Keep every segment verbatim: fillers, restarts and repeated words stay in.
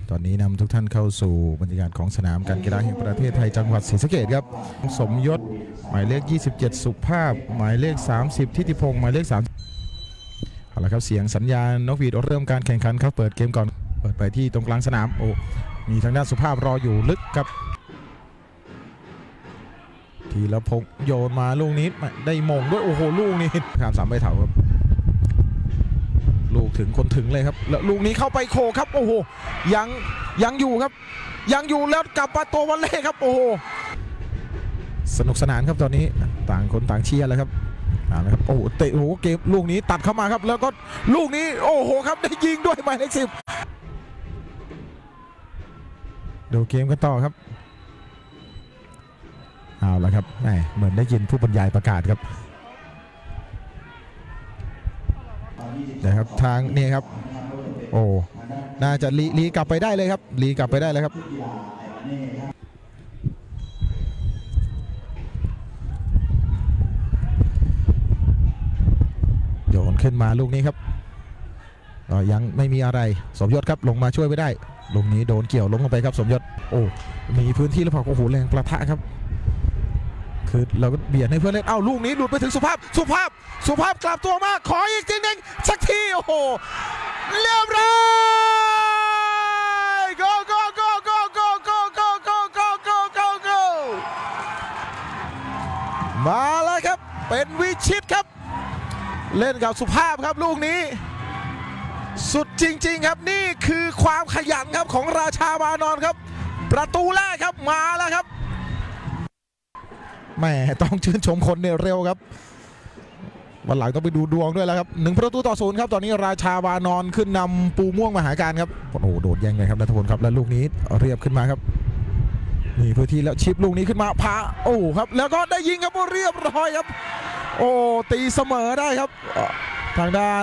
ตอนนี้นำทุกท่านเข้าสู่บรรยากาศของสนามการกีฬาแห่งประเทศไทยจังหวัดศรีสะเกษครับสมยศหมายเลขยี่สิบเจ็ดสุภาพหมายเลขสามสิบทิติพงศ์หมายเลขสามเอาละครับเสียงสัญญาณนกหวีดเริ่มการแข่งขันครับเปิดเกมก่อนเปิดไปที่ตรงกลางสนามโอ้มีทางด้านสุภาพรออยู่ลึกครับทีละพงศ์โยนมาลูกนี้ได้มงด้วยโอ้โหลูกนี้ข้ามสามใบเถาครับลูกถึงคนถึงเลยครับแล้วลูกนี้เข้าไปโคครับโอ้โหยังยังอยู่ครับยังอยู่แล้วกลับมาตัววันเล่ครับโอ้โหสนุกสนานครับตอนนี้ต่างคนต่างเชียร์แล้วครับอ่านะครับโอ้โหเตะโอ้โหเกมลูกนี้ตัดเข้ามาครับแล้วก็ลูกนี้โอ้โหครับได้ยิงด้วยหมายเลขสิบดูเกมกันต่อครับเอาละครับแหมเหมือนได้ยินผู้บรรยายประกาศครับนะครับทางนี่ครับโอ้น่าจะลีลีกลับไปได้เลยครับลีกลับไปได้เลยครับโยนขึ้นมาลูกนี้ครับยังไม่มีอะไรสมยศครับลงมาช่วยไม่ได้ลูกนี้โดนเกี่ยวล้มลงไปครับสมยศโอ้มีพื้นที่แล้วพอโอ้โหแรงประทะครับคือเราก็เบียดให้เพื่อนเล่นเอ้าลูกนี้หลุดไปถึงสุภาพสุภาพสุภาพกลับตัวมาขออีกทีนึงสักทีโอ้โหเรียบร้อย go go go go go go go go go go go go มาแล้วครับเป็นวิชิตครับเล่นกับสุภาพครับลูกนี้สุดจริงๆครับนี่คือความขยันครับของราชาวานอนครับประตูแรกครับมาแล้วครับแม่ต้องชื่นชมคนเนี่ยเร็วครับวันหลังต้องไปดูดวงด้วยแล้วครับหนึ่งประตูต่อศูนย์ครับตอนนี้ราชาวานอนขึ้นนำปูม่วงมหาการครับโอ้โหโดดแย่งเลยครับนัทพลครับแล้วลูกนี้เรียบขึ้นมาครับนี่พื้นที่แล้วชิปลูกนี้ขึ้นมาพาโอ้ครับแล้วก็ได้ยิงครับเรียบร้อยครับโอ้ตีเสมอได้ครับทางด้าน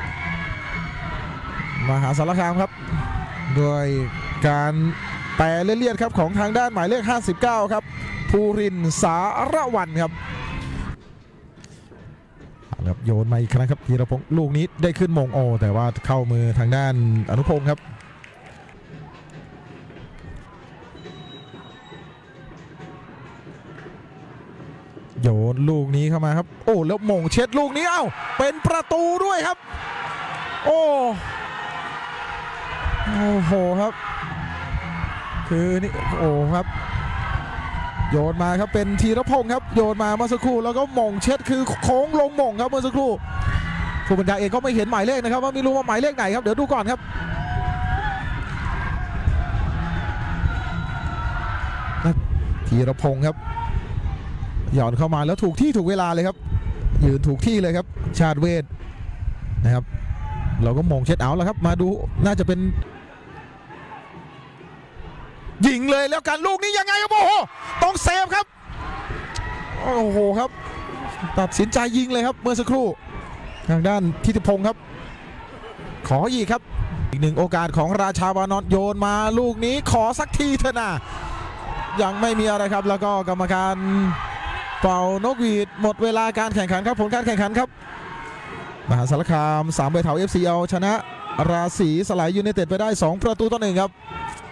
มหาสารคามครับด้วยการแปรเลียดครับของทางด้านหมายเลขห้าสิบเก้าครับภูรินทร์สารวันครับครับโยนมาอีกครั้งครับธีรพงศ์ลูกนี้ได้ขึ้นมงโอแต่ว่าเข้ามือทางด้านอนุพงศ์ครับโยนลูกนี้เข้ามาครับโอ้แล้วมงเช็ดลูกนี้เอ้าเป็นประตูด้วยครับโอ้โอ้โหครับคือนี่โอ้ครับโยนมาครับเป็นธีรพงศ์ครับโยนมาเมื่อสักครู่แล้วก็มงเช็ดคือโค้งลงมงครับเมื่อสักครู่ผู้บรรยายเองก็ไม่เห็นหมายเลขนะครับว่าไม่รู้ว่าหมายเลขไหนครับเดี๋ยวดูก่อนครับธีรพงศ์ครับหย่อนเข้ามาแล้วถูกที่ถูกเวลาเลยครับยืนถูกที่เลยครับชาติเวทนะครับเราก็มงเช็ดเอาแล้วครับมาดูน่าจะเป็นยิงเลยแล้วกันลูกนี้ยังไงครับโอ้โหต้องเซฟครับโอ้โหครับตัดสินใจยิงเลยครับเมื่อสักครู่ทางด้านทิติพงศ์ครับขออีกครับอีกหนึ่งโอกาสของราชาวานอนโยนมาลูกนี้ขอสักทีเถอะนะยังไม่มีอะไรครับแล้วก็กรรมการเป่านกหวีดหมดเวลาการแข่งขันครับผลการแข่งขันครับมหาสารคามสามใบเถา เอฟ ซี เอาชนะราศีสลายยูไนเต็ดไปได้สองประตูต่อหนึ่งครับ